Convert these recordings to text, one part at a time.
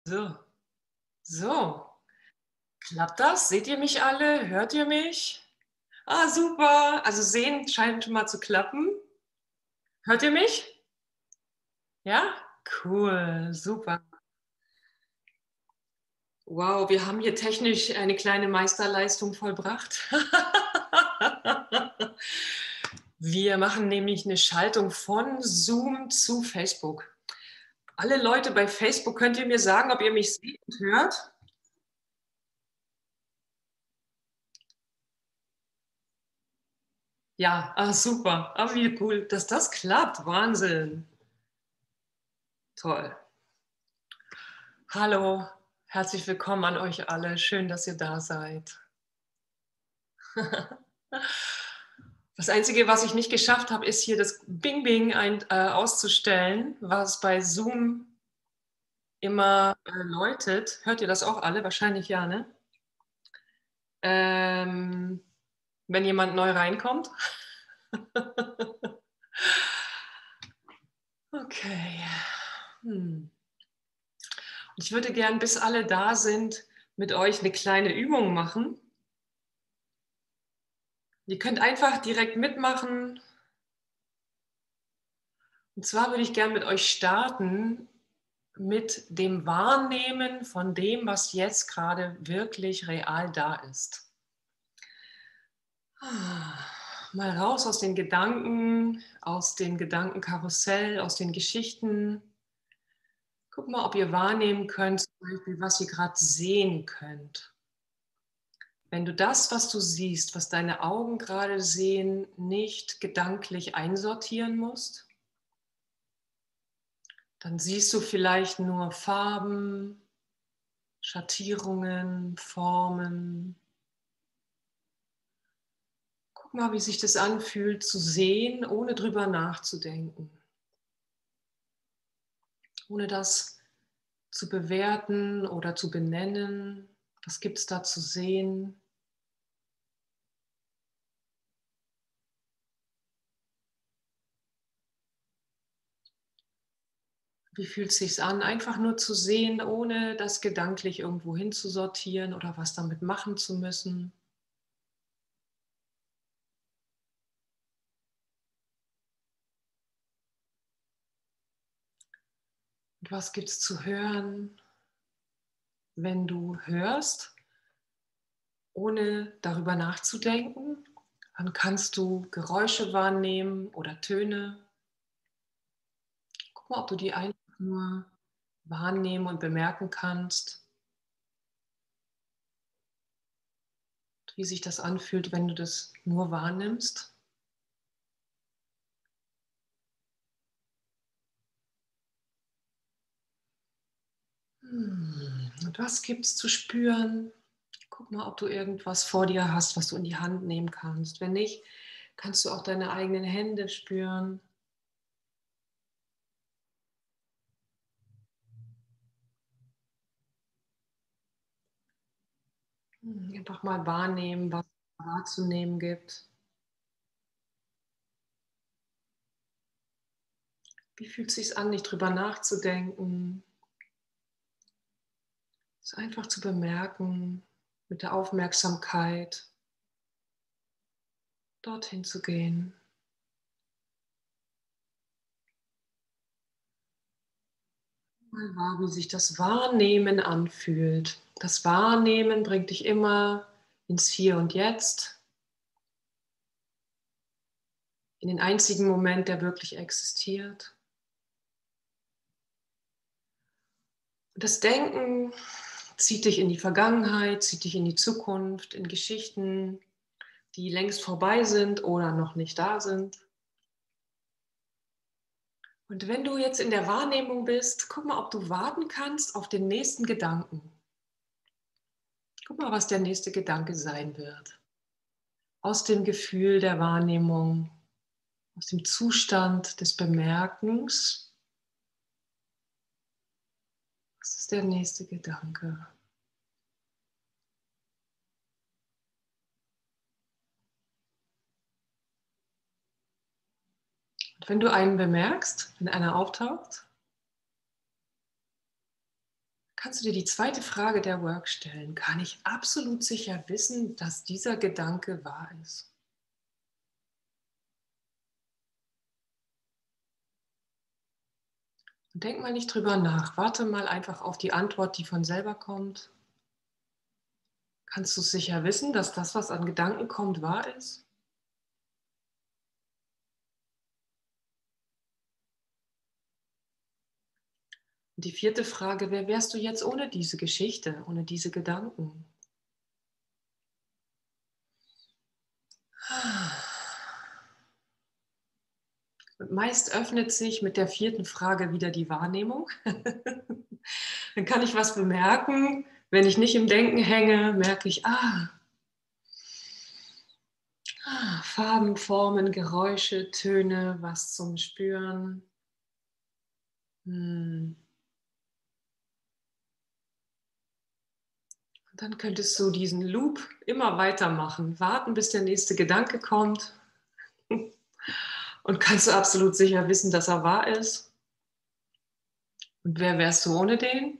So, so. Klappt das? Seht ihr mich alle? Hört ihr mich? Ah, super. Also sehen scheint schon mal zu klappen. Hört ihr mich? Ja? Cool, super. Wow, wir haben hier technisch eine kleine Meisterleistung vollbracht. Wir machen nämlich eine Schaltung von Zoom zu Facebook. Alle Leute bei Facebook, könnt ihr mir sagen, ob ihr mich seht und hört? Ja, ah, super. Ah, wie cool, dass das klappt. Wahnsinn. Toll. Hallo, herzlich willkommen an euch alle. Schön, dass ihr da seid. Das Einzige, was ich nicht geschafft habe, ist hier das Bing Bing auszustellen, was bei Zoom immer läutet. Hört ihr das auch alle? Wahrscheinlich ja, ne? Ähm, wenn jemand neu reinkommt. Okay. Hm. Ich würde gern, bis alle da sind, mit euch eine kleine Übung machen. Ihr könnt einfach direkt mitmachen. Und zwar würde ich gern mit euch starten mit dem Wahrnehmen von dem, was jetzt gerade wirklich real da ist. Mal raus aus den Gedankenkarussell, aus den Geschichten. Guck mal, ob ihr wahrnehmen könnt, zum Beispiel, was ihr gerade sehen könnt. Wenn du das, was du siehst, was deine Augen gerade sehen, nicht gedanklich einsortieren musst, dann siehst du vielleicht nur Farben, Schattierungen, Formen. Guck mal, wie sich das anfühlt zu sehen, ohne drüber nachzudenken, ohne das zu bewerten oder zu benennen. Was gibt es da zu sehen? Wie fühlt es sich an, einfach nur zu sehen, ohne das gedanklich irgendwo hinzusortieren oder was damit machen zu müssen? Und was gibt es zu hören, wenn du hörst, ohne darüber nachzudenken? Dann kannst du Geräusche wahrnehmen oder Töne. Guck mal, ob du die einfach nur wahrnehmen und bemerken kannst, wie sich das anfühlt, wenn du das nur wahrnimmst. Und was gibt es zu spüren? Guck mal, ob du irgendwas vor dir hast, was du in die Hand nehmen kannst. Wenn nicht, kannst du auch deine eigenen Hände spüren. Einfach mal wahrnehmen, was es wahrzunehmen gibt. Wie fühlt es sich an, nicht drüber nachzudenken? Es einfach zu bemerken, mit der Aufmerksamkeit dorthin zu gehen. Mal wahr, wie sich das Wahrnehmen anfühlt. Das Wahrnehmen bringt dich immer ins Hier und Jetzt, in den einzigen Moment, der wirklich existiert. Und das Denken zieht dich in die Vergangenheit, zieht dich in die Zukunft, in Geschichten, die längst vorbei sind oder noch nicht da sind. Und wenn du jetzt in der Wahrnehmung bist, guck mal, ob du warten kannst auf den nächsten Gedanken. Guck mal, was der nächste Gedanke sein wird. Aus dem Gefühl der Wahrnehmung, aus dem Zustand des Bemerkens. Was ist der nächste Gedanke? Und wenn du einen bemerkst, wenn einer auftaucht, kannst du dir die zweite Frage der Work stellen. Kann ich absolut sicher wissen, dass dieser Gedanke wahr ist? Und denk mal nicht drüber nach. Warte mal einfach auf die Antwort, die von selber kommt. Kannst du sicher wissen, dass das, was an Gedanken kommt, wahr ist? Und die vierte Frage, wer wärst du jetzt ohne diese Geschichte, ohne diese Gedanken? Und meist öffnet sich mit der vierten Frage wieder die Wahrnehmung. Dann kann ich was bemerken. Wenn ich nicht im Denken hänge, merke ich, Farben, Formen, Geräusche, Töne, was zum Spüren. Und dann könntest du diesen Loop immer weitermachen. Warten, bis der nächste Gedanke kommt. Und kannst du absolut sicher wissen, dass er wahr ist? Und wer wärst du ohne den?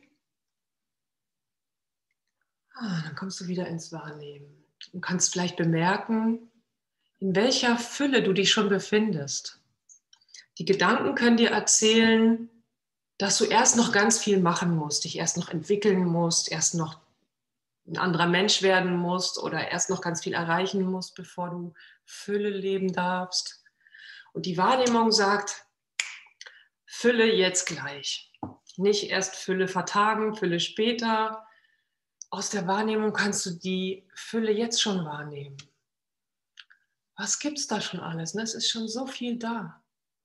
Dann kommst du wieder ins Wahrnehmen. Und kannst vielleicht bemerken, in welcher Fülle du dich schon befindest. Die Gedanken können dir erzählen, dass du erst noch ganz viel machen musst, dich erst noch entwickeln musst, erst noch ein anderer Mensch werden musst oder erst noch ganz viel erreichen musst, bevor du Fülle leben darfst. Und die Wahrnehmung sagt, Fülle jetzt gleich. Nicht erst Fülle vertagen, Fülle später. Aus der Wahrnehmung kannst du die Fülle jetzt schon wahrnehmen. Was gibt es da schon alles? Es ist schon so viel da.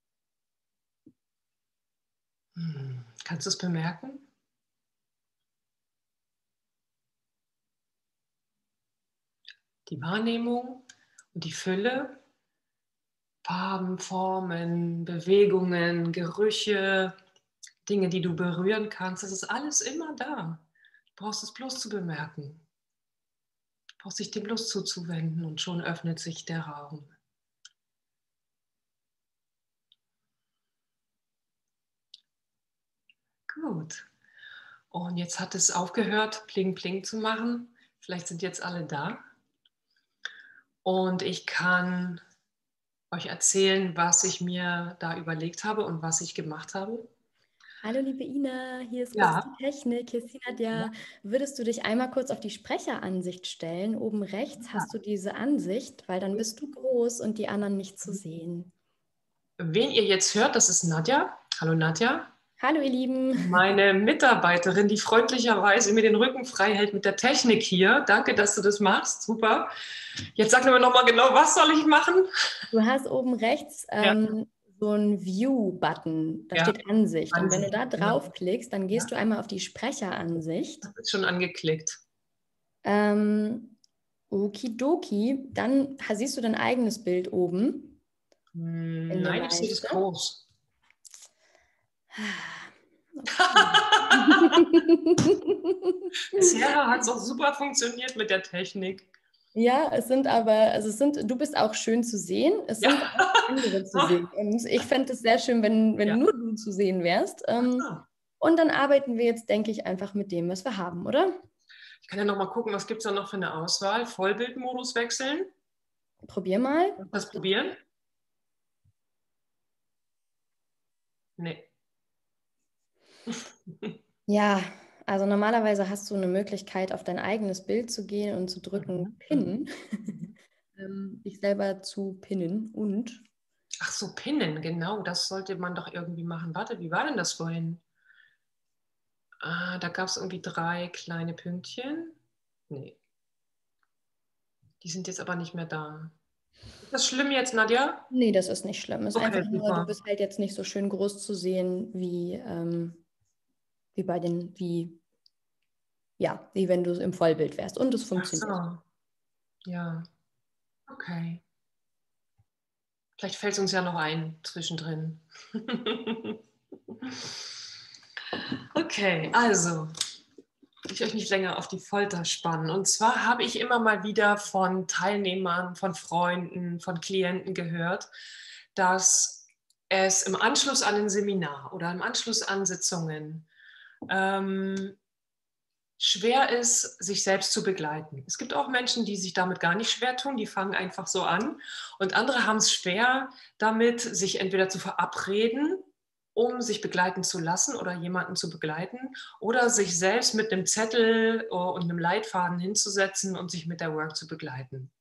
Kannst du es bemerken? Die Wahrnehmung und die Fülle, Farben, Formen, Bewegungen, Gerüche, Dinge, die du berühren kannst, das ist alles immer da. Du brauchst es bloß zu bemerken. Du brauchst dich dem bloß zuzuwenden und schon öffnet sich der Raum. Gut. Und jetzt hat es aufgehört, Pling Pling zu machen. Vielleicht sind jetzt alle da. Und ich kann euch erzählen, was ich mir da überlegt habe und was ich gemacht habe. Hallo liebe Ina, hier ist kurz Ja. die Technik, hier ist die Nadja. Würdest du dich einmal kurz auf die Sprecheransicht stellen? Oben rechts hast du diese Ansicht, weil dann bist du groß und die anderen nicht zu sehen. Wen ihr jetzt hört, das ist Nadja. Hallo Nadja. Hallo ihr Lieben. Meine Mitarbeiterin, die freundlicherweise mir den Rücken frei hält mit der Technik hier. Danke, dass du das machst. Super. Jetzt sag mir nochmal genau, was soll ich machen? Du hast oben rechts Ja. so einen View-Button, da Ja. steht Ansicht. Und wenn du da Genau. draufklickst, dann gehst du einmal auf die Sprecheransicht. Das ist schon angeklickt. Okidoki, dann siehst du dein eigenes Bild oben. Nein, ich sehe das groß. Bisher hat es auch super funktioniert mit der Technik. Ja, du bist auch schön zu sehen. Es sind auch andere zu sehen. Und ich fände es sehr schön, wenn nur du zu sehen wärst. Und dann arbeiten wir jetzt, denke ich, einfach mit dem, was wir haben, oder? Ich kann ja noch mal gucken, was gibt es da noch für eine Auswahl. Vollbildmodus wechseln. Probier mal. Kannst du das probieren? Nee. Ja, also normalerweise hast du eine Möglichkeit, auf dein eigenes Bild zu gehen und zu drücken, pinnen. Dich selber zu pinnen und... Ach so, pinnen, genau. Das sollte man doch irgendwie machen. Warte, wie war denn das vorhin? Da gab es irgendwie 3 kleine Pünktchen. Nee. Die sind jetzt aber nicht mehr da. Ist das schlimm jetzt, Nadja? Nee, das ist nicht schlimm. Es ist einfach nur, super. du bist halt jetzt nicht so schön groß zu sehen, wie wenn du im Vollbild wärst. Und es funktioniert. Ach so. Ja. Okay. Vielleicht fällt es uns ja noch ein zwischendrin. Okay, also, ich euch nicht länger auf die Folter spannen. Und zwar habe ich immer mal wieder von Teilnehmern, von Freunden, von Klienten gehört, dass es im Anschluss an ein Seminar oder im Anschluss an Sitzungen schwer ist, sich selbst zu begleiten. Es gibt auch Menschen, die sich damit gar nicht schwer tun, die fangen einfach so an. Und andere haben es schwer damit, sich entweder zu verabreden, um sich begleiten zu lassen oder jemanden zu begleiten, oder sich selbst mit einem Zettel und einem Leitfaden hinzusetzen und sich mit der Work zu begleiten.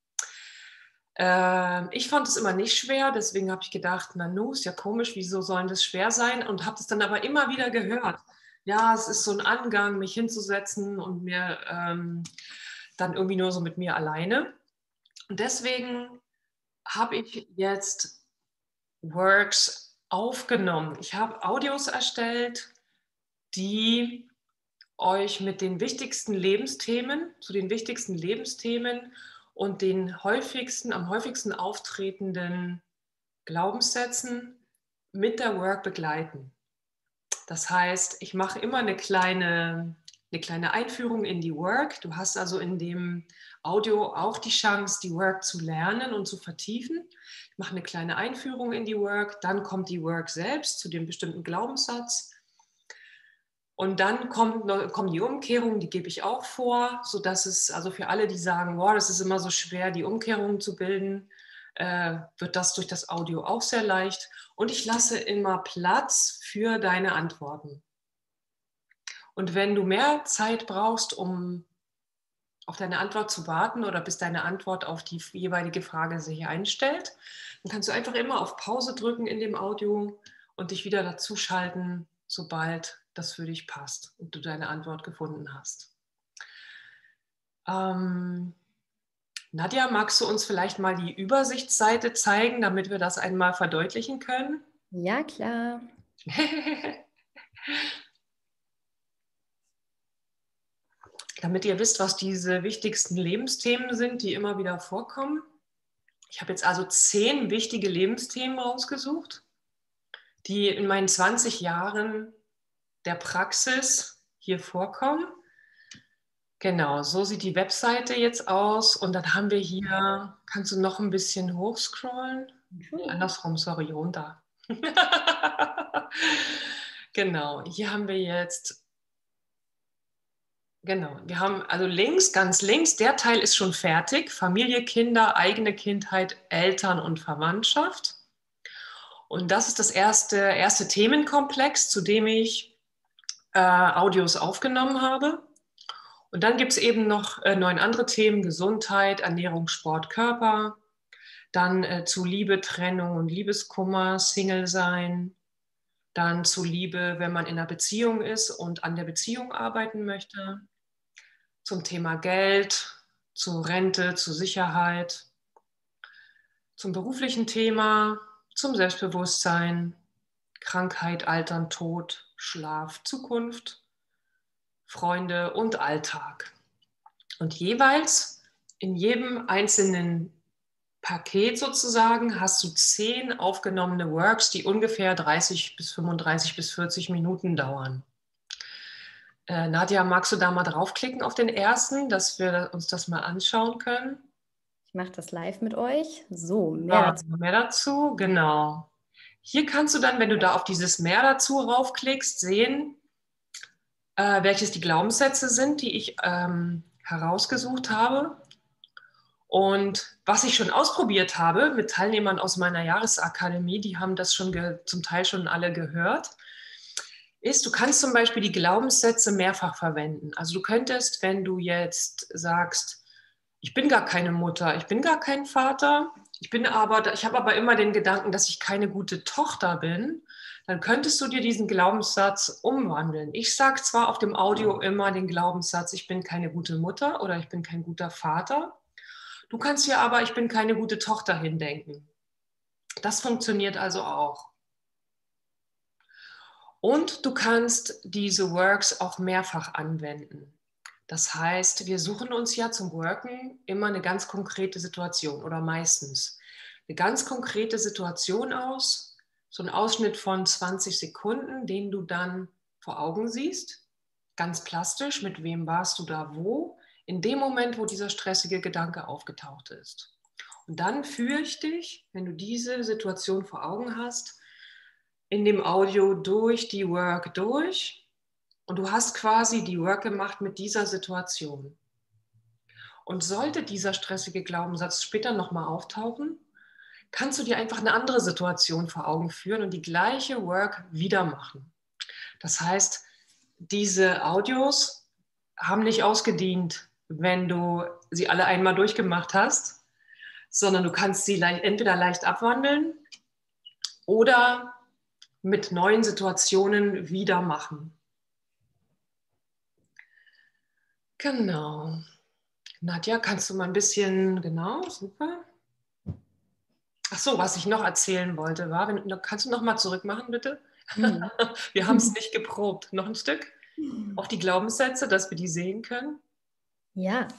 Ich fand es immer nicht schwer, deswegen habe ich gedacht, Nanu, ist ja komisch, wieso soll das schwer sein? Und habe es dann aber immer wieder gehört. Ja, es ist so ein Angang, mich hinzusetzen und mir dann irgendwie nur so mit mir alleine. Und deswegen habe ich jetzt Works aufgenommen. Ich habe Audios erstellt, die euch mit den wichtigsten Lebensthemen, zu den wichtigsten Lebensthemen und den am häufigsten auftretenden Glaubenssätzen mit der Work begleiten. Das heißt, ich mache immer eine kleine Einführung in die Work. Du hast also in dem Audio auch die Chance, die Work zu lernen und zu vertiefen. Ich mache eine kleine Einführung in die Work, dann kommt die Work selbst zu dem bestimmten Glaubenssatz. Und dann kommen die Umkehrungen, die gebe ich auch vor, sodass es also für alle, die sagen, wow, das ist immer so schwer, die Umkehrungen zu bilden, wird das durch das Audio auch sehr leicht. Und ich lasse immer Platz für deine Antworten. Und wenn du mehr Zeit brauchst, um auf deine Antwort zu warten oder bis deine Antwort auf die jeweilige Frage sich einstellt, dann kannst du einfach immer auf Pause drücken in dem Audio und dich wieder dazuschalten, sobald das für dich passt und du deine Antwort gefunden hast. Nadja, magst du uns vielleicht mal die Übersichtsseite zeigen, damit wir das einmal verdeutlichen können? Ja, klar. Damit ihr wisst, was diese wichtigsten Lebensthemen sind, die immer wieder vorkommen. Ich habe jetzt also 10 wichtige Lebensthemen rausgesucht, die in meinen 20 Jahren der Praxis hier vorkommen. Genau, so sieht die Webseite jetzt aus. Und dann haben wir hier, kannst du noch ein bisschen hochscrollen? Nee, andersrum, sorry, runter. Genau, hier haben wir jetzt, genau, wir haben also links, ganz links, der Teil ist schon fertig. Familie, Kinder, eigene Kindheit, Eltern und Verwandtschaft. Und das ist das erste Themenkomplex, zu dem ich Audios aufgenommen habe. Und dann gibt es eben noch 9 andere Themen: Gesundheit, Ernährung, Sport, Körper. Dann zu Liebe, Trennung und Liebeskummer, Single sein. Dann zu Liebe, wenn man in einer Beziehung ist und an der Beziehung arbeiten möchte. Zum Thema Geld, zur Rente, zur Sicherheit. Zum beruflichen Thema, zum Selbstbewusstsein, Krankheit, Altern, Tod, Schlaf, Zukunft, Freunde und Alltag. Und jeweils in jedem einzelnen Paket sozusagen hast du 10 aufgenommene Works, die ungefähr 30 bis 35 bis 40 Minuten dauern. Nadja, magst du da mal draufklicken auf den ersten, dass wir uns das mal anschauen können? Ich mache das live mit euch. So, mehr dazu. Mehr dazu, genau. Hier kannst du dann, wenn du da auf dieses Mehr dazu raufklickst, sehen, welches die Glaubenssätze sind, die ich herausgesucht habe. Und was ich schon ausprobiert habe mit Teilnehmern aus meiner Jahresakademie, die haben das schon zum Teil schon alle gehört, ist, du kannst zum Beispiel die Glaubenssätze mehrfach verwenden. Also du könntest, wenn du jetzt sagst, ich bin gar keine Mutter, ich bin gar kein Vater, ich habe aber immer den Gedanken, dass ich keine gute Tochter bin, dann könntest du dir diesen Glaubenssatz umwandeln. Ich sage zwar auf dem Audio immer den Glaubenssatz, ich bin keine gute Mutter oder ich bin kein guter Vater. Du kannst hier aber, ich bin keine gute Tochter hindenken. Das funktioniert also auch. Und du kannst diese Works auch mehrfach anwenden. Das heißt, wir suchen uns ja zum Worken immer eine ganz konkrete Situation oder meistens eine ganz konkrete Situation aus, so ein Ausschnitt von 20 Sekunden, den du dann vor Augen siehst, ganz plastisch, mit wem warst du da wo, in dem Moment, wo dieser stressige Gedanke aufgetaucht ist. Und dann führe ich dich, wenn du diese Situation vor Augen hast, in dem Audio durch die Work durch Und du hast quasi die Work gemacht mit dieser Situation. Und sollte dieser stressige Glaubenssatz später nochmal auftauchen, kannst du dir einfach eine andere Situation vor Augen führen und die gleiche Work wieder machen. Das heißt, diese Audios haben nicht ausgedient, wenn du sie alle einmal durchgemacht hast, sondern du kannst sie entweder leicht abwandeln oder mit neuen Situationen wieder machen. Genau. Nadja, kannst du mal ein bisschen, genau, super. Ach so, was ich noch erzählen wollte, war, kannst du noch mal zurück machen, bitte? Mhm. Wir haben es nicht geprobt. Noch ein Stück auf die Glaubenssätze, dass wir die sehen können. Ja.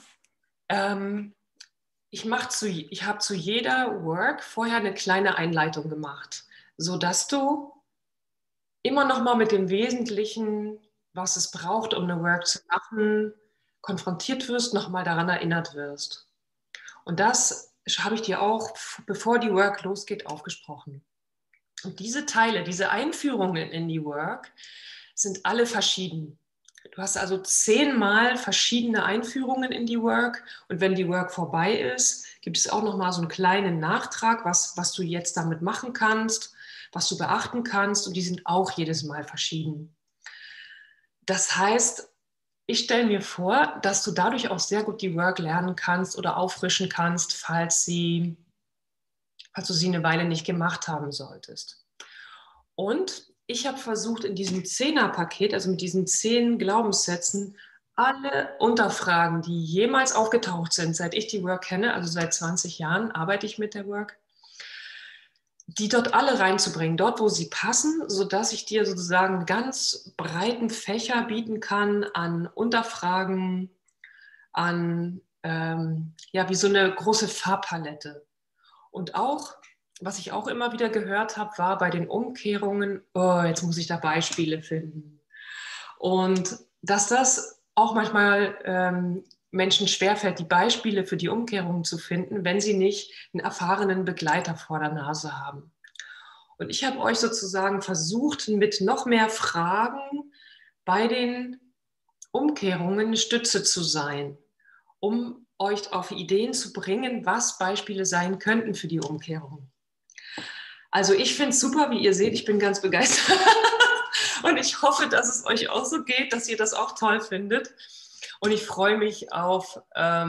Ich habe zu jeder Work vorher eine kleine Einleitung gemacht, sodass du immer noch mal mit dem Wesentlichen, was es braucht, um eine Work zu machen, konfrontiert wirst, noch mal daran erinnert wirst. Und das habe ich dir auch, bevor die Work losgeht, aufgesprochen. Und diese Teile, diese Einführungen in die Work sind alle verschieden. Du hast also 10-mal verschiedene Einführungen in die Work und wenn die Work vorbei ist, gibt es auch noch mal so einen kleinen Nachtrag, was du jetzt damit machen kannst, was du beachten kannst und die sind auch jedes Mal verschieden. Das heißt, ich stelle mir vor, dass du dadurch auch sehr gut die Work lernen kannst oder auffrischen kannst, falls du sie eine Weile nicht gemacht haben solltest. Und ich habe versucht, in diesem 10er-Paket, also mit diesen 10 Glaubenssätzen, alle Unterfragen, die jemals aufgetaucht sind, seit ich die Work kenne, also seit 20 Jahren arbeite ich mit der Work, die dort alle reinzubringen, dort, wo sie passen, sodass ich dir sozusagen einen ganz breiten Fächer bieten kann an Unterfragen, an ja, wie so eine große Farbpalette. Und auch, was ich auch immer wieder gehört habe, war bei den Umkehrungen, oh, jetzt muss ich da Beispiele finden. Und dass das auch manchmal Menschen schwerfällt, die Beispiele für die Umkehrungen zu finden, wenn sie nicht einen erfahrenen Begleiter vor der Nase haben. Und ich habe euch sozusagen versucht, mit noch mehr Fragen bei den Umkehrungen eine Stütze zu sein, um euch auf Ideen zu bringen, was Beispiele sein könnten für die Umkehrung. Also ich finde es super, wie ihr seht, ich bin ganz begeistert und ich hoffe, dass es euch auch so geht, dass ihr das auch toll findet. Und ich freue mich auf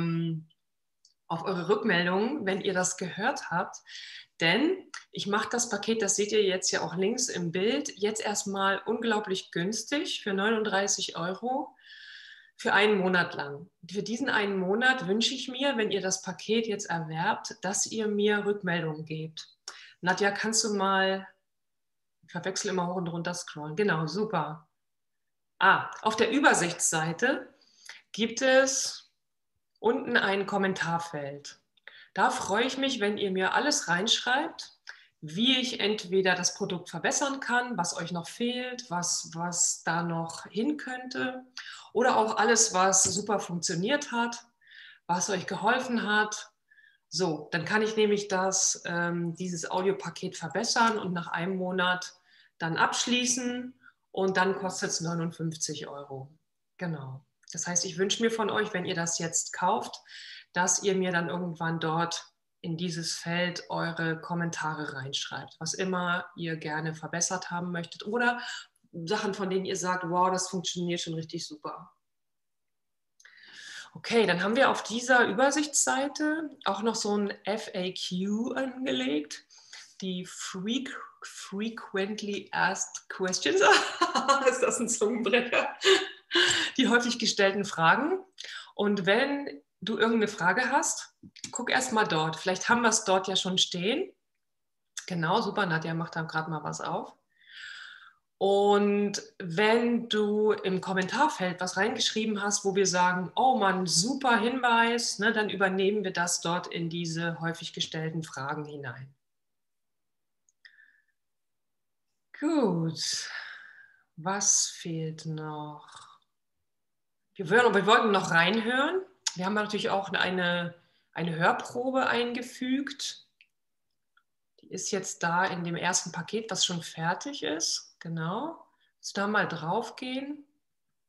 eure Rückmeldungen, wenn ihr das gehört habt. Denn ich mache das Paket, das seht ihr jetzt ja auch links im Bild, jetzt erstmal unglaublich günstig für 39 € für einen Monat lang. Für diesen einen Monat wünsche ich mir, wenn ihr das Paket jetzt erwerbt, dass ihr mir Rückmeldungen gebt. Nadja, kannst du mal, ich verwechsel immer hoch und runter scrollen. Genau, super. Auf der Übersichtsseite gibt es unten ein Kommentarfeld. Da freue ich mich, wenn ihr mir alles reinschreibt, wie ich entweder das Produkt verbessern kann, was euch noch fehlt, was da noch hin könnte oder auch alles, was super funktioniert hat, was euch geholfen hat. So, dann kann ich nämlich dieses Audiopaket verbessern und nach einem Monat dann abschließen und dann kostet es 59 €. Genau. Das heißt, ich wünsche mir von euch, wenn ihr das jetzt kauft, dass ihr mir dann irgendwann dort in dieses Feld eure Kommentare reinschreibt, was immer ihr gerne verbessert haben möchtet oder Sachen, von denen ihr sagt, wow, das funktioniert schon richtig super. Okay, dann haben wir auf dieser Übersichtsseite auch noch so ein FAQ angelegt, die Frequently Asked Questions. Ist das ein Zungenbrecher? Die häufig gestellten Fragen. Und wenn du irgendeine Frage hast, guck erst mal dort. Vielleicht haben wir es dort ja schon stehen. Genau, super, Nadja macht da gerade mal was auf. Und wenn du im Kommentarfeld was reingeschrieben hast, wo wir sagen, oh Mann, super Hinweis, ne, dann übernehmen wir das dort in diese häufig gestellten Fragen hinein. Gut, was fehlt noch? Wir wollten noch reinhören. Wir haben natürlich auch eine Hörprobe eingefügt. Die ist jetzt da in dem ersten Paket, was schon fertig ist. Genau. Jetzt da mal drauf gehen.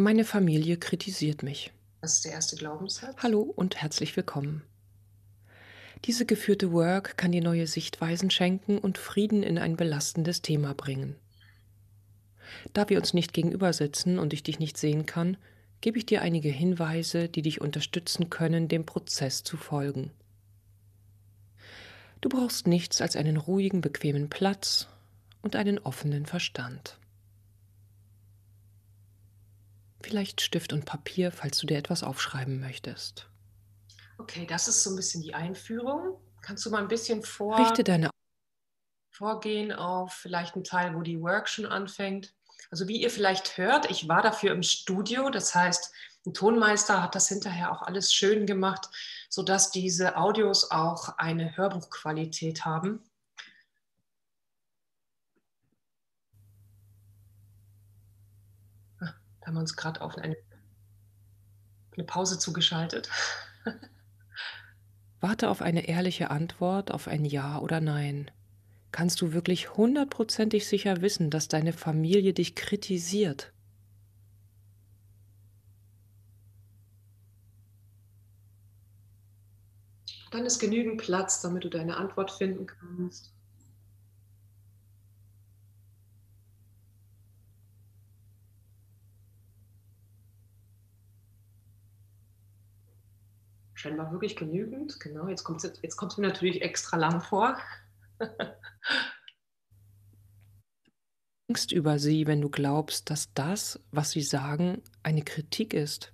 Meine Familie kritisiert mich. Das ist der erste Glaubenssatz. Hallo und herzlich willkommen. Diese geführte Work kann dir neue Sichtweisen schenken und Frieden in ein belastendes Thema bringen. Da wir uns nicht gegenüber sitzen und ich dich nicht sehen kann, gebe ich dir einige Hinweise, die dich unterstützen können, dem Prozess zu folgen. Du brauchst nichts als einen ruhigen, bequemen Platz und einen offenen Verstand. Vielleicht Stift und Papier, falls du dir etwas aufschreiben möchtest. Okay, das ist so ein bisschen die Einführung. Kannst du mal ein bisschen Richte deine vorgehen auf vielleicht einen Teil, wo die Work schon anfängt? Also wie ihr vielleicht hört, ich war dafür im Studio, das heißt, ein Tonmeister hat das hinterher auch alles schön gemacht, sodass diese Audios auch eine Hörbuchqualität haben. Da haben wir uns gerade auf eine Pause zugeschaltet. Warte auf eine ehrliche Antwort, auf ein Ja oder Nein. Kannst du wirklich 100%ig sicher wissen, dass deine Familie dich kritisiert? Dann ist genügend Platz, damit du deine Antwort finden kannst. Scheinbar wirklich genügend. Genau, jetzt kommt es mir natürlich extra lang vor. Denkst über sie, wenn du glaubst, dass das, was sie sagen, eine Kritik ist?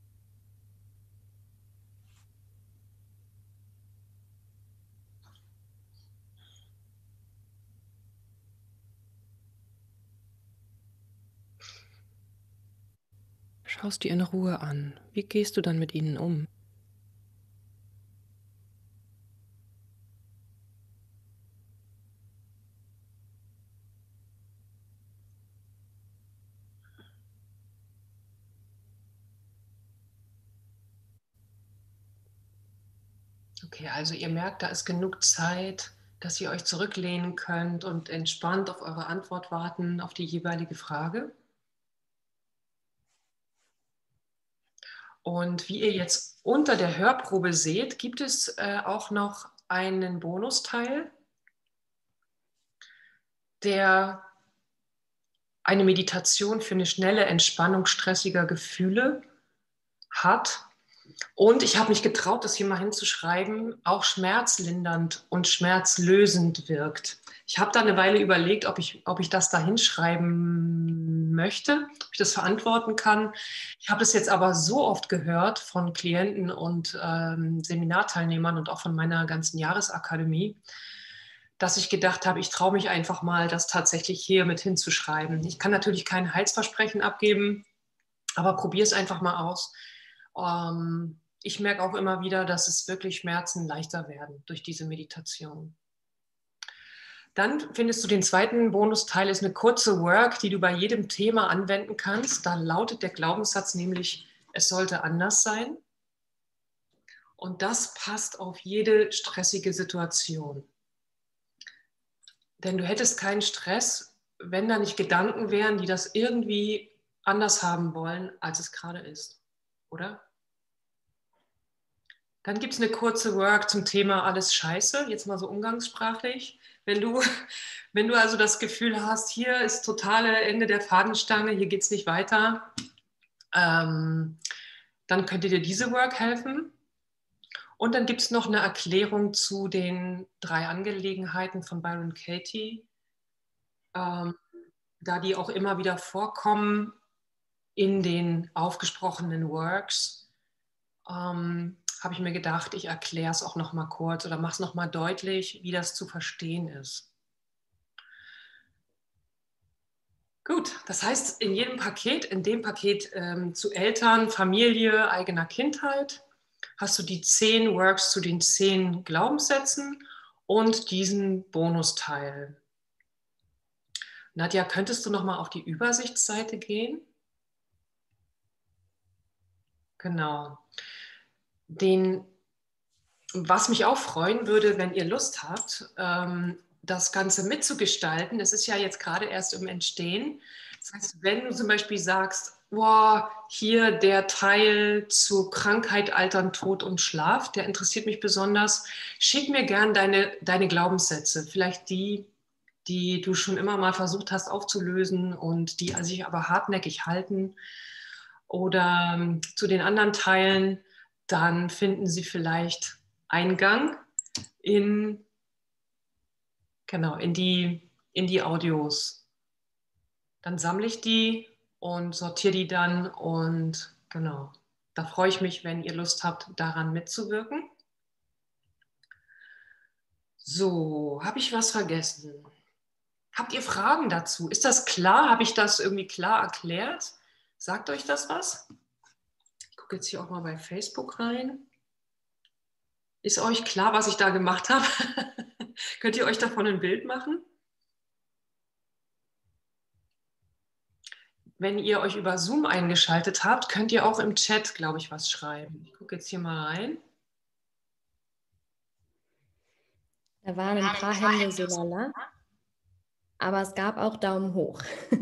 Schaust dir in Ruhe an. Wie gehst du dann mit ihnen um? Okay, also ihr merkt, da ist genug Zeit, dass ihr euch zurücklehnen könnt und entspannt auf eure Antwort warten, auf die jeweilige Frage. Und wie ihr jetzt unter der Hörprobe seht, gibt es auch noch einen Bonusteil, der eine Meditation für eine schnelle Entspannung stressiger Gefühle hat. Und ich habe mich getraut, das hier mal hinzuschreiben, auch schmerzlindernd und schmerzlösend wirkt. Ich habe da eine Weile überlegt, ob ich das da hinschreiben möchte, ob ich das verantworten kann. Ich habe das jetzt aber so oft gehört von Klienten und Seminarteilnehmern und auch von meiner ganzen Jahresakademie, dass ich gedacht habe, ich traue mich einfach mal, das tatsächlich hier mit hinzuschreiben. Ich kann natürlich kein Heilsversprechen abgeben, aber probier es einfach mal aus. Ich merke auch immer wieder, dass es wirklich Schmerzen leichter werden durch diese Meditation. Dann findest du den zweiten Bonusteil, ist eine kurze Work, die du bei jedem Thema anwenden kannst. Da lautet der Glaubenssatz nämlich, es sollte anders sein. Und das passt auf jede stressige Situation. Denn du hättest keinen Stress, wenn da nicht Gedanken wären, die das irgendwie anders haben wollen, als es gerade ist. Oder? Dann gibt es eine kurze Work zum Thema alles Scheiße, jetzt mal so umgangssprachlich. Wenn du also das Gefühl hast, hier ist totale Ende der Fahnenstange, hier geht es nicht weiter, dann könnte dir diese Work helfen. Und dann gibt es noch eine Erklärung zu den 3 Angelegenheiten von Byron Katie, da die auch immer wieder vorkommen in den aufgesprochenen Works. Habe ich mir gedacht, ich erkläre es auch noch mal kurz oder mache es noch mal deutlich, wie das zu verstehen ist. Gut, das heißt, in dem Paket zu Eltern, Familie, eigener Kindheit, hast du die 10 Works zu den 10 Glaubenssätzen und diesen Bonusteil. Nadja, könntest du noch mal auf die Übersichtsseite gehen? Genau. Was mich auch freuen würde, wenn ihr Lust habt, das Ganze mitzugestalten. Es ist ja jetzt gerade erst im Entstehen. Das heißt, wenn du zum Beispiel sagst, hier der Teil zu Krankheit, Altern, Tod und Schlaf, der interessiert mich besonders. Schick mir gern deine Glaubenssätze, vielleicht die du schon immer mal versucht hast aufzulösen und die sich aber hartnäckig halten. Oder zu den anderen Teilen, dann finden sie vielleicht Eingang in die Audios. Dann sammle ich die und sortiere die dann und genau, da freue ich mich, wenn ihr Lust habt, daran mitzuwirken. So, habe ich was vergessen? Habt ihr Fragen dazu? Ist das klar? Habe ich das irgendwie klar erklärt? Sagt euch das was? Ich gucke jetzt hier auch mal bei Facebook rein. Ist euch klar, was ich da gemacht habe? Könnt ihr euch davon ein Bild machen? Wenn ihr euch über Zoom eingeschaltet habt, könnt ihr auch im Chat, glaube ich, was schreiben. Ich gucke jetzt hier mal rein. Da waren ein paar Hände so lala, aber es gab auch Daumen hoch.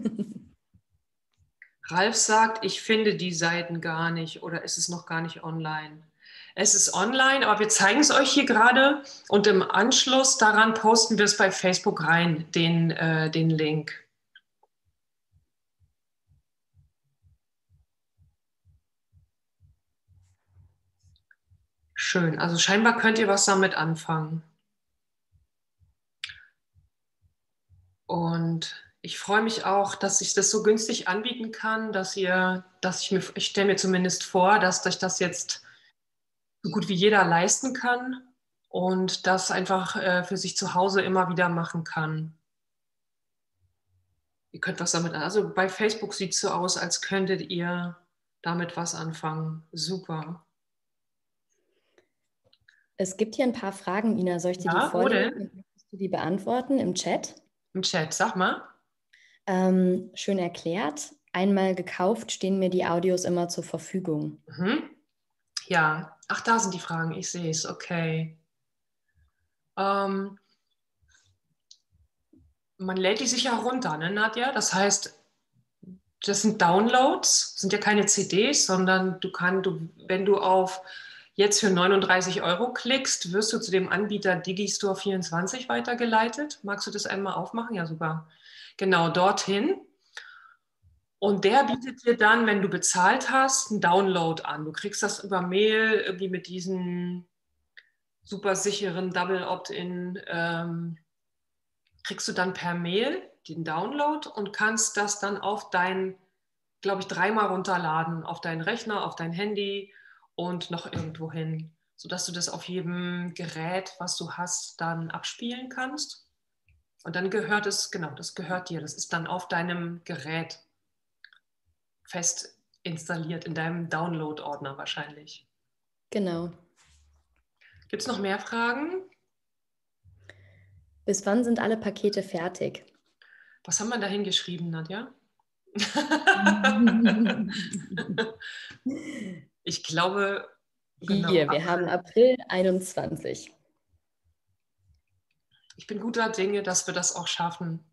Ralf sagt, ich finde die Seiten gar nicht oder ist es noch gar nicht online? Es ist online, aber wir zeigen es euch hier gerade und im Anschluss daran posten wir es bei Facebook rein, den Link. Schön, also scheinbar könnt ihr was damit anfangen. Und ich freue mich auch, dass ich das so günstig anbieten kann, ich stelle mir zumindest vor, dass ich das jetzt so gut wie jeder leisten kann und das einfach für sich zu Hause immer wieder machen kann. Ihr könnt was damit an. Also bei Facebook sieht es so aus, als könntet ihr damit was anfangen. Super. Es gibt hier ein paar Fragen, Ina. Soll ich dir die vorlesen? Möchtest du die beantworten im Chat? Im Chat, sag mal. Schön erklärt. Einmal gekauft, stehen mir die Audios immer zur Verfügung. Mhm. Ja, ach, da sind die Fragen. Ich sehe es. Okay. Man lädt die sicher runter, ne, Nadja? Das heißt, das sind Downloads, sind ja keine CDs, sondern wenn du auf jetzt für 39 € klickst, wirst du zu dem Anbieter Digistore 24 weitergeleitet. Magst du das einmal aufmachen? Ja, super. Genau, dorthin. Und der bietet dir dann, wenn du bezahlt hast, einen Download an. Du kriegst das über Mail irgendwie mit diesen super sicheren Double Opt-in, kriegst du dann per Mail den Download und kannst das dann auf glaube ich, 3-mal runterladen, auf deinen Rechner, auf dein Handy und noch irgendwo hin, sodass du das auf jedem Gerät, was du hast, dann abspielen kannst. Und dann gehört es, genau, das gehört dir. Das ist dann auf deinem Gerät fest installiert, in deinem Download-Ordner wahrscheinlich. Genau. Gibt es noch mehr Fragen? Bis wann sind alle Pakete fertig? Was haben wir da hingeschrieben, Nadja? Ich glaube, genau, hier, wir haben April 21. Ich bin guter Dinge, dass wir das auch schaffen.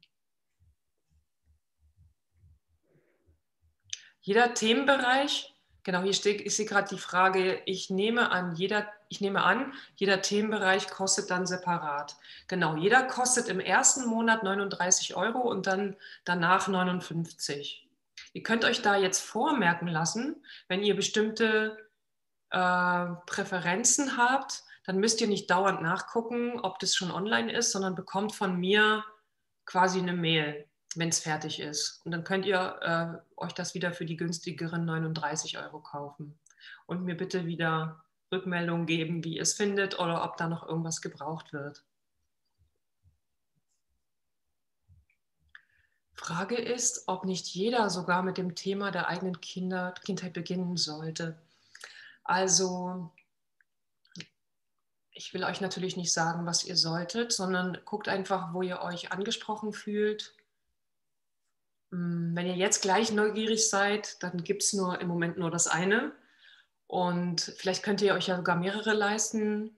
Jeder Themenbereich, genau, hier steht, ich sehe gerade die Frage, ich nehme an, jeder Themenbereich kostet dann separat. Genau, jeder kostet im ersten Monat 39 € und dann danach 59. Ihr könnt euch da jetzt vormerken lassen, wenn ihr bestimmte Präferenzen habt, dann müsst ihr nicht dauernd nachgucken, ob das schon online ist, sondern bekommt von mir quasi eine Mail, wenn es fertig ist. Und dann könnt ihr euch das wieder für die günstigeren 39 € kaufen. Und mir bitte wieder Rückmeldung geben, wie ihr es findet oder ob da noch irgendwas gebraucht wird. Frage ist, ob nicht jeder sogar mit dem Thema der eigenen Kindheit beginnen sollte. Also ich will euch natürlich nicht sagen, was ihr solltet, sondern guckt einfach, wo ihr euch angesprochen fühlt. Wenn ihr jetzt gleich neugierig seid, dann gibt es im Moment nur das eine. Und vielleicht könnt ihr euch ja sogar mehrere leisten.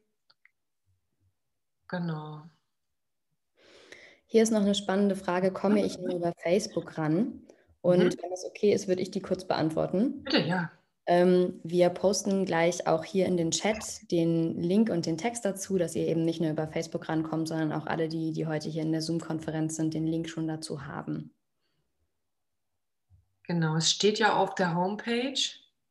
Genau. Hier ist noch eine spannende Frage. Komme ich nur über Facebook ran? Und wenn das okay ist, würde ich die kurz beantworten. Bitte, ja. Wir posten gleich auch hier in den Chat den Link und den Text dazu, dass ihr eben nicht nur über Facebook rankommt, sondern auch alle, die heute hier in der Zoom-Konferenz sind, den Link schon dazu haben. Genau, es steht ja auf der Homepage.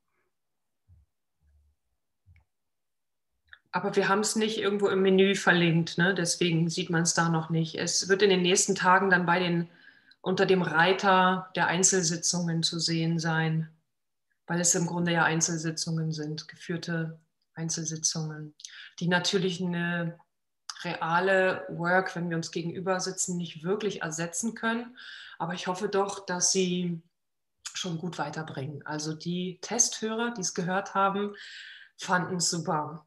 Aber wir haben es nicht irgendwo im Menü verlinkt, ne? Deswegen sieht man es da noch nicht. Es wird in den nächsten Tagen dann unter dem Reiter der Einzelsitzungen zu sehen sein, weil es im Grunde ja Einzelsitzungen sind, geführte Einzelsitzungen, die natürlich eine reale Work, wenn wir uns gegenüber sitzen, nicht wirklich ersetzen können. Aber ich hoffe doch, dass sie schon gut weiterbringen. Also die Testhörer, die es gehört haben, fanden es super.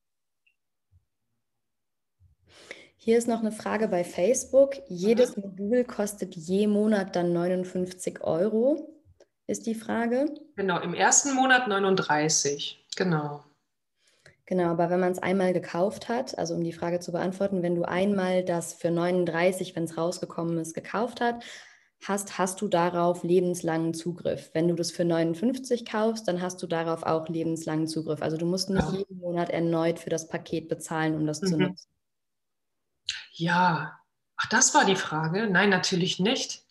Hier ist noch eine Frage bei Facebook. Jedes Modul kostet je Monat dann 59 €, ist die Frage. Genau, im ersten Monat 39, genau. Genau, aber wenn man es einmal gekauft hat, also um die Frage zu beantworten, wenn du einmal das für 39, wenn es rausgekommen ist, gekauft hast du darauf lebenslangen Zugriff. Wenn du das für 59 kaufst, dann hast du darauf auch lebenslangen Zugriff. Also du musst nicht jeden Monat erneut für das Paket bezahlen, um das zu nutzen. Ja, ach, das war die Frage. Nein, natürlich nicht.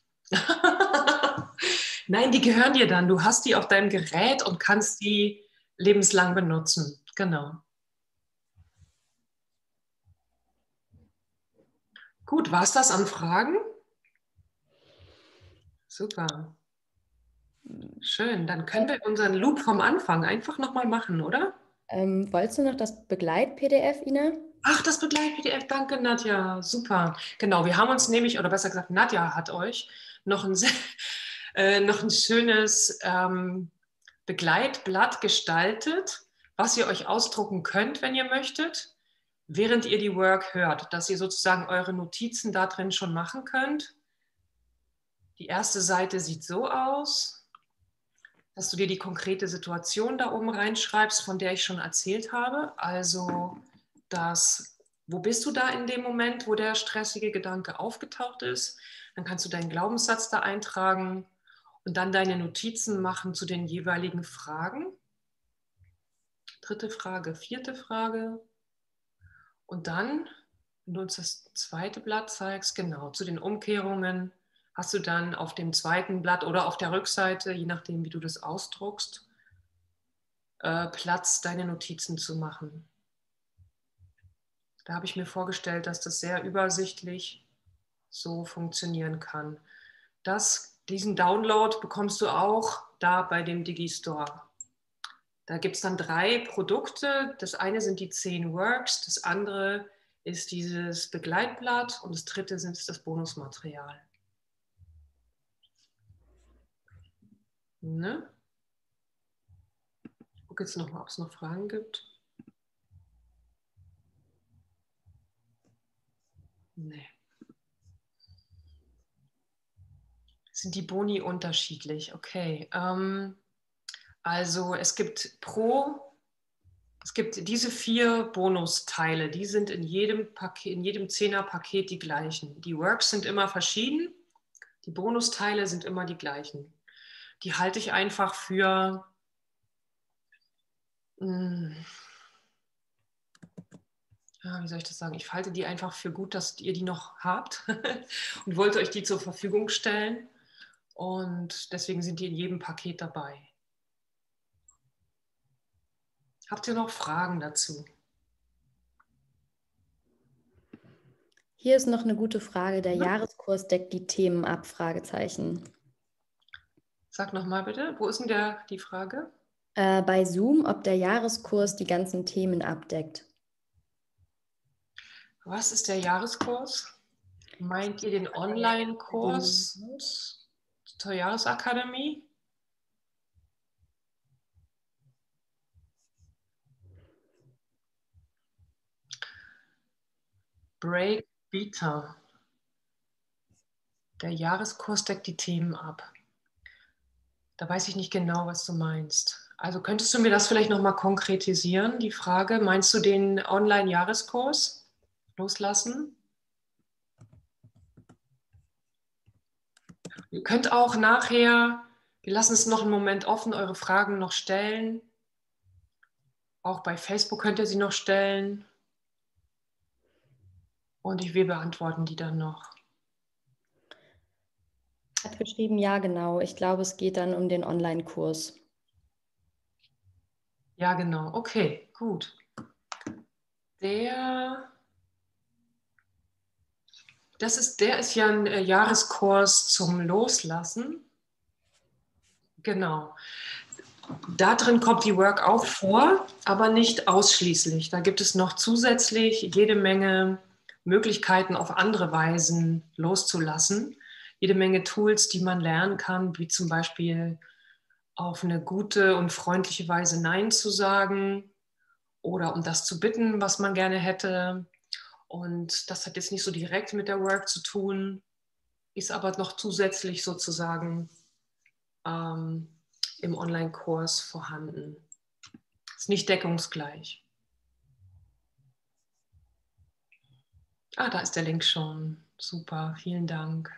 Nein, die gehören dir dann. Du hast die auf deinem Gerät und kannst die lebenslang benutzen. Genau. Gut, war es das an Fragen? Super. Schön, dann können wir unseren Loop vom Anfang einfach nochmal machen, oder? Wolltest du noch das Begleit-PDF, Ina? Ach, das Begleit-PDF, danke Nadja, super. Genau, wir haben uns nämlich, oder besser gesagt, Nadja hat euch noch ein schönes Begleitblatt gestaltet, was ihr euch ausdrucken könnt, wenn ihr möchtet, während ihr die Work hört, dass ihr sozusagen eure Notizen da drin schon machen könnt. Die erste Seite sieht so aus, dass du dir die konkrete Situation da oben reinschreibst, von der ich schon erzählt habe. Also wo bist du da in dem Moment, wo der stressige Gedanke aufgetaucht ist? Dann kannst du deinen Glaubenssatz da eintragen und dann deine Notizen machen zu den jeweiligen Fragen. 3. Frage, 4. Frage. Und dann, wenn du uns das zweite Blatt zeigst, genau, zu den Umkehrungen hast du dann auf dem zweiten Blatt oder auf der Rückseite, je nachdem, wie du das ausdruckst, Platz, deine Notizen zu machen. Da habe ich mir vorgestellt, dass das sehr übersichtlich so funktionieren kann. Diesen Download bekommst du auch da bei dem Digistore. Da gibt es dann 3 Produkte. Das eine sind die 10 Works, das andere ist dieses Begleitblatt und das dritte ist das Bonusmaterial. Ne? Ich gucke jetzt nochmal, ob es noch Fragen gibt. Nee. Sind die Boni unterschiedlich? Okay. Also es gibt diese 4 Bonusteile, die sind in jedem 10er-Paket die gleichen. Die Works sind immer verschieden, die Bonusteile sind immer die gleichen. Die halte ich einfach für wie soll ich das sagen? Ich halte die einfach für gut, dass ihr die noch habt und wollte euch die zur Verfügung stellen. Und deswegen sind die in jedem Paket dabei. Habt ihr noch Fragen dazu? Hier ist noch eine gute Frage. Der Jahreskurs deckt die Themen ab? Fragezeichen. Sag nochmal bitte, wo ist denn die Frage? Bei Zoom, ob der Jahreskurs die ganzen Themen abdeckt. Was ist der Jahreskurs? Meint ihr den Online-Kurs zur Jahresakademie? Break Beta. Der Jahreskurs deckt die Themen ab. Da weiß ich nicht genau, was du meinst. Also könntest du mir das vielleicht nochmal konkretisieren, die Frage? Meinst du den Online-Jahreskurs loslassen? Ihr könnt auch nachher, wir lassen es noch einen Moment offen, eure Fragen noch stellen. Auch bei Facebook könnt ihr sie noch stellen. Und wir beantworten die dann noch. Hat geschrieben, ja, genau. Ich glaube, es geht dann um den Online-Kurs. Ja, genau. Okay, gut. Der ist ja ein Jahreskurs zum Loslassen. Genau. Da drin kommt die Work auch vor, aber nicht ausschließlich. Da gibt es noch zusätzlich jede Menge Möglichkeiten, auf andere Weisen loszulassen. Jede Menge Tools, die man lernen kann, wie zum Beispiel auf eine gute und freundliche Weise Nein zu sagen oder um das zu bitten, was man gerne hätte. Und das hat jetzt nicht so direkt mit der Work zu tun, ist aber noch zusätzlich sozusagen im Online-Kurs vorhanden. Ist nicht deckungsgleich. Ah, da ist der Link schon. Super, vielen Dank.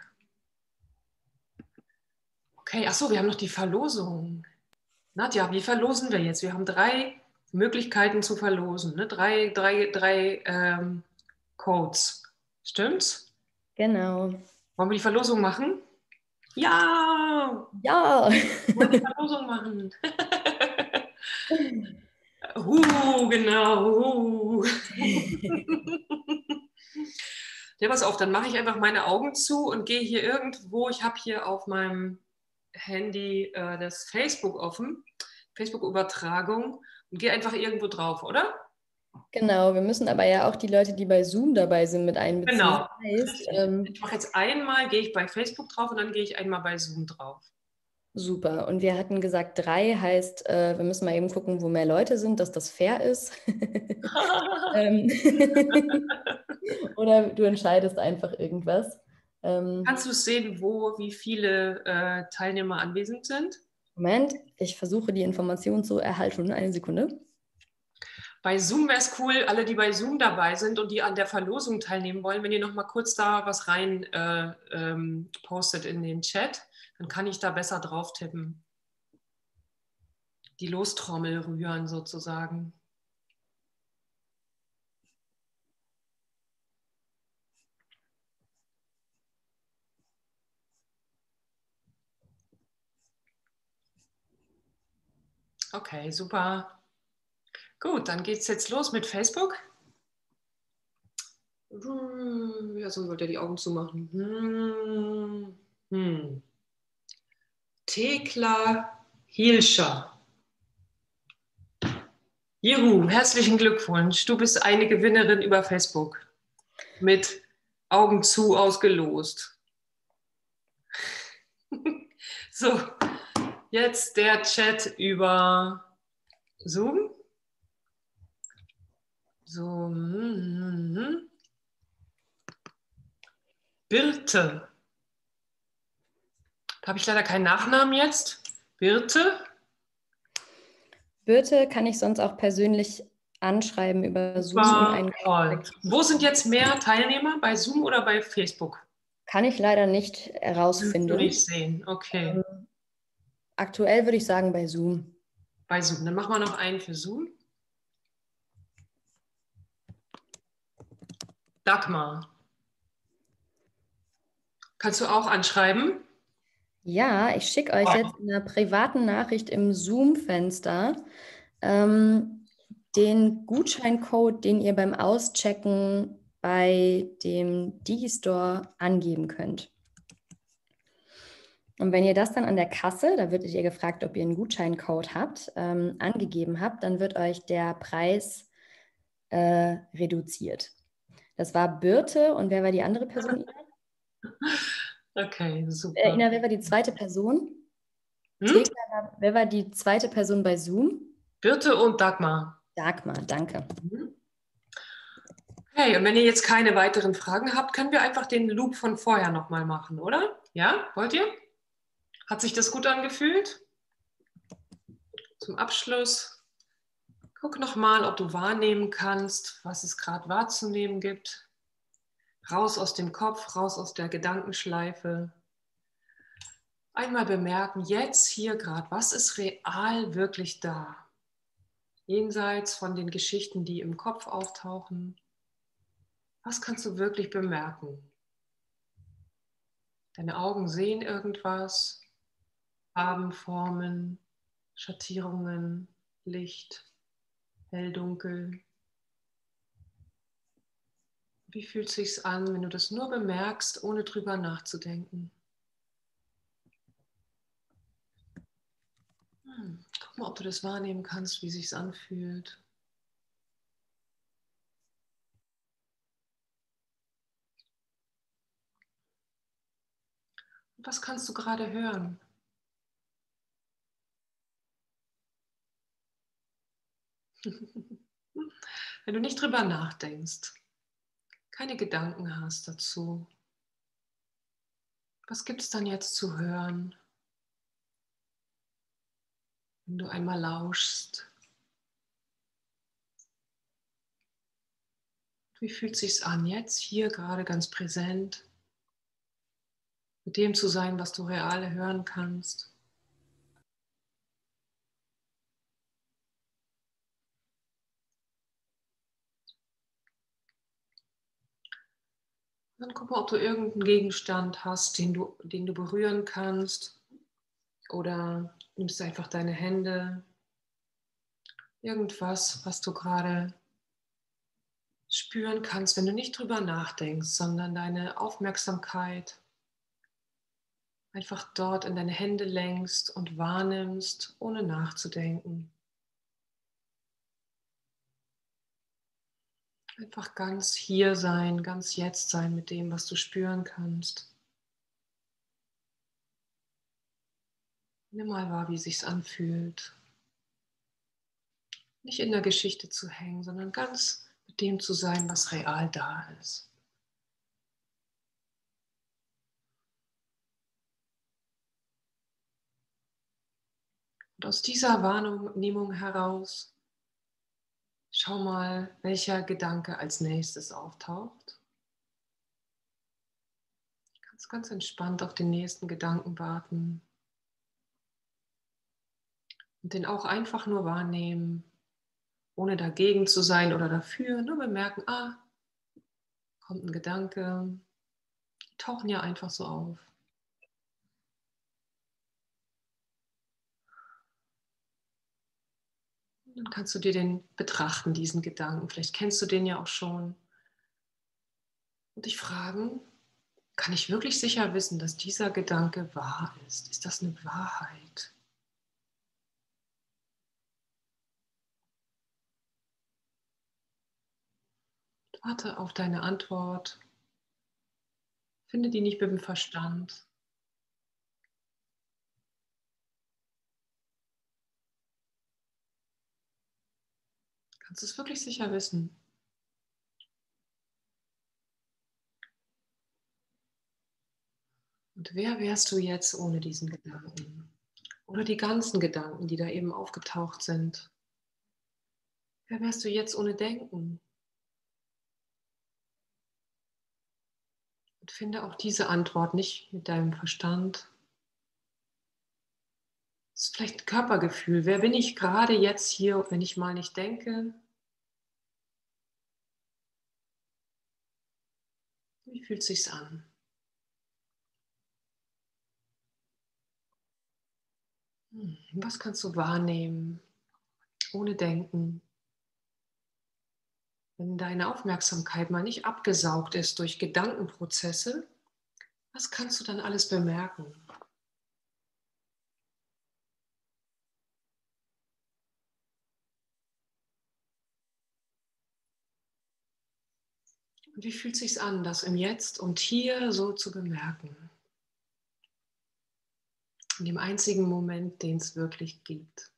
Okay, achso, wir haben noch die Verlosung. Nadja, wie verlosen wir jetzt? Wir haben 3 Möglichkeiten zu verlosen, ne? Drei Codes. Stimmt's? Genau. Wollen wir die Verlosung machen? Ja! Ja! Wir wollen die Verlosung machen. Genau. Ja, pass auf, dann mache ich einfach meine Augen zu und gehe hier irgendwo. Ich habe hier auf meinem Handy das Facebook offen, Facebook-Übertragung, und gehe einfach irgendwo drauf, oder? Genau, wir müssen aber ja auch die Leute, die bei Zoom dabei sind, mit einbeziehen. Genau. Heißt, ich mache jetzt einmal, gehe ich bei Facebook drauf und dann gehe ich einmal bei Zoom drauf. Super. Und wir hatten gesagt, 3 heißt, wir müssen mal eben gucken, wo mehr Leute sind, dass das fair ist. Oder du entscheidest einfach irgendwas. Kannst du sehen, wie viele Teilnehmer anwesend sind? Moment, ich versuche die Information zu erhalten. Eine Sekunde. Bei Zoom wäre es cool, alle, die bei Zoom dabei sind und die an der Verlosung teilnehmen wollen, wenn ihr noch mal kurz da was rein postet in den Chat, dann kann ich da besser drauf tippen. Die Lostrommel rühren sozusagen. Okay, super. Gut, dann geht es jetzt los mit Facebook. Ja, so wollte er die Augen zumachen. Thekla Hielscher. Juhu, herzlichen Glückwunsch. Du bist eine Gewinnerin über Facebook. Mit Augen zu ausgelost. So, jetzt der Chat über Zoom. So. Birte. Da habe ich leider keinen Nachnamen jetzt. Birte. Birte kann ich sonst auch persönlich anschreiben über Zoom. Toll. Wo sind jetzt mehr Teilnehmer? Bei Zoom oder bei Facebook? Kann ich leider nicht herausfinden. Würde ich sehen, okay. Aktuell würde ich sagen bei Zoom. Bei Zoom. Dann machen wir noch einen für Zoom. Dagmar. Kannst du auch anschreiben? Ja, ich schicke euch jetzt in einer privaten Nachricht im Zoom-Fenster den Gutscheincode, den ihr beim Auschecken bei dem Digistore angeben könnt. Und wenn ihr das dann an der Kasse, da werdet ihr gefragt, ob ihr einen Gutscheincode habt, angegeben habt, dann wird euch der Preis reduziert. Das war Birte und wer war die andere Person? Okay, super. Ina, wer war die zweite Person? Thekla, wer war die zweite Person bei Zoom? Birte und Dagmar. Dagmar, danke. Okay, und wenn ihr jetzt keine weiteren Fragen habt, können wir einfach den Loop von vorher nochmal machen, oder? Ja, wollt ihr? Hat sich das gut angefühlt? Zum Abschluss, guck nochmal, ob du wahrnehmen kannst, was es gerade wahrzunehmen gibt. Raus aus dem Kopf, raus aus der Gedankenschleife. einmal bemerken, jetzt hier gerade, was ist real wirklich da? Jenseits von den Geschichten, die im Kopf auftauchen. Was kannst du wirklich bemerken? Deine Augen sehen irgendwas, Farben, Formen, Schattierungen, Licht, hell, dunkel. Wie fühlt es sich an, wenn du das nur bemerkst, ohne drüber nachzudenken? Guck mal, ob du das wahrnehmen kannst, wie es sich anfühlt. Und was kannst du gerade hören? Wenn du nicht drüber nachdenkst, keine Gedanken hast dazu, was gibt es dann jetzt zu hören, wenn du einmal lauschst? Wie fühlt es sich an, jetzt hier gerade ganz präsent, mit dem zu sein, was du real hören kannst? Dann guck mal, ob du irgendeinen Gegenstand hast, den du berühren kannst. Oder nimmst einfach deine Hände. Irgendwas, was du gerade spüren kannst, wenn du nicht drüber nachdenkst, sondern deine Aufmerksamkeit einfach dort in deine Hände lenkst und wahrnimmst, ohne nachzudenken. Einfach ganz hier sein, ganz jetzt sein mit dem, was du spüren kannst. Nimm mal wahr, wie es sich anfühlt. Nicht in der Geschichte zu hängen, sondern ganz mit dem zu sein, was real da ist. Und aus dieser Wahrnehmung heraus, schau mal, welcher Gedanke als nächstes auftaucht. Du kannst ganz entspannt auf den nächsten Gedanken warten und den auch einfach nur wahrnehmen, ohne dagegen zu sein oder dafür. Nur bemerken, kommt ein Gedanke, die tauchen ja einfach so auf. Und dann kannst du dir den betrachten, diesen Gedanken. Vielleicht kennst du den ja auch schon. Und dich fragen, kann ich wirklich sicher wissen, dass dieser Gedanke wahr ist? Ist das eine Wahrheit? Warte auf deine Antwort. Finde die nicht mit dem Verstand. Kannst du es wirklich sicher wissen? Und wer wärst du jetzt ohne diesen Gedanken? Oder die ganzen Gedanken, die da eben aufgetaucht sind? Wer wärst du jetzt ohne Denken? Und finde auch diese Antwort nicht mit deinem Verstand. Es ist vielleicht ein Körpergefühl. Wer bin ich gerade jetzt hier, wenn ich mal nicht denke? Wie fühlt es sich an? Was kannst du wahrnehmen, ohne Denken? Wenn deine Aufmerksamkeit mal nicht abgesaugt ist durch Gedankenprozesse, was kannst du dann alles bemerken? Und wie fühlt es sich an, das im Jetzt und Hier so zu bemerken? In dem einzigen Moment, den es wirklich gibt.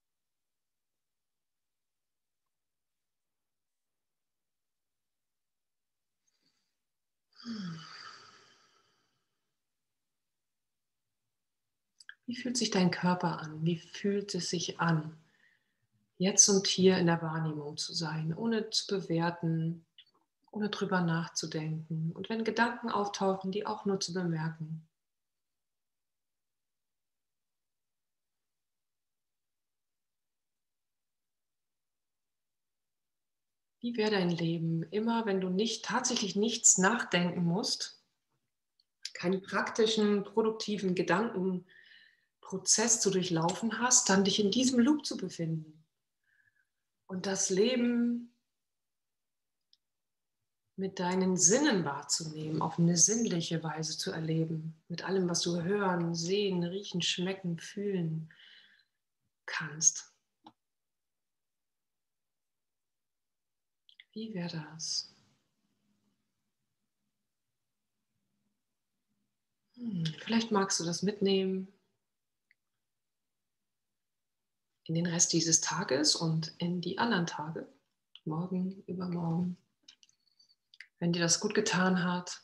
Wie fühlt sich dein Körper an? Wie fühlt es sich an, jetzt und hier in der Wahrnehmung zu sein, ohne zu bewerten, ohne drüber nachzudenken? Und wenn Gedanken auftauchen, die auch nur zu bemerken. Wie wäre dein Leben immer, wenn du tatsächlich nichts nachdenken musst, keinen praktischen, produktiven Gedankenprozess zu durchlaufen hast, dann dich in diesem Loop zu befinden und das Leben mit deinen Sinnen wahrzunehmen, auf eine sinnliche Weise zu erleben, mit allem, was du hören, sehen, riechen, schmecken, fühlen kannst. Wie wäre das? Vielleicht magst du das mitnehmen in den Rest dieses Tages und in die anderen Tage, morgen, übermorgen. Wenn dir das gut getan hat,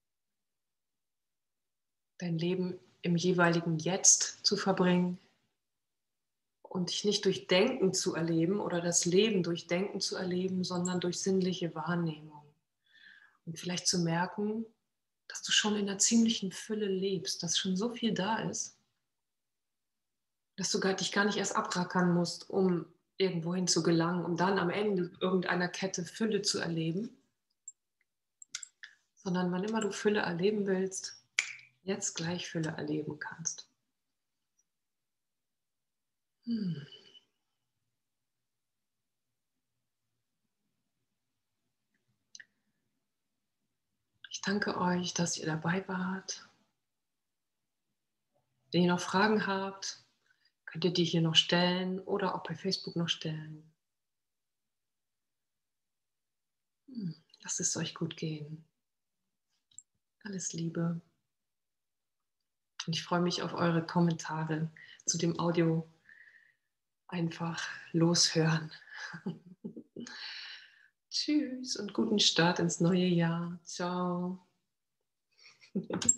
dein Leben im jeweiligen Jetzt zu verbringen und dich nicht durch Denken zu erleben oder das Leben durch Denken zu erleben, sondern durch sinnliche Wahrnehmung. Und vielleicht zu merken, dass du schon in einer ziemlichen Fülle lebst, dass schon so viel da ist, dass du dich gar nicht erst abrackern musst, um irgendwohin zu gelangen, um dann am Ende irgendeiner Kette Fülle zu erleben, sondern wann immer du Fülle erleben willst, jetzt gleich Fülle erleben kannst. Ich danke euch, dass ihr dabei wart. Wenn ihr noch Fragen habt, könnt ihr die hier noch stellen oder auch bei Facebook noch stellen. Lasst es euch gut gehen. Alles Liebe. Und ich freue mich auf eure Kommentare zu dem Audio. Einfach loshören. Tschüss und guten Start ins neue Jahr. Ciao.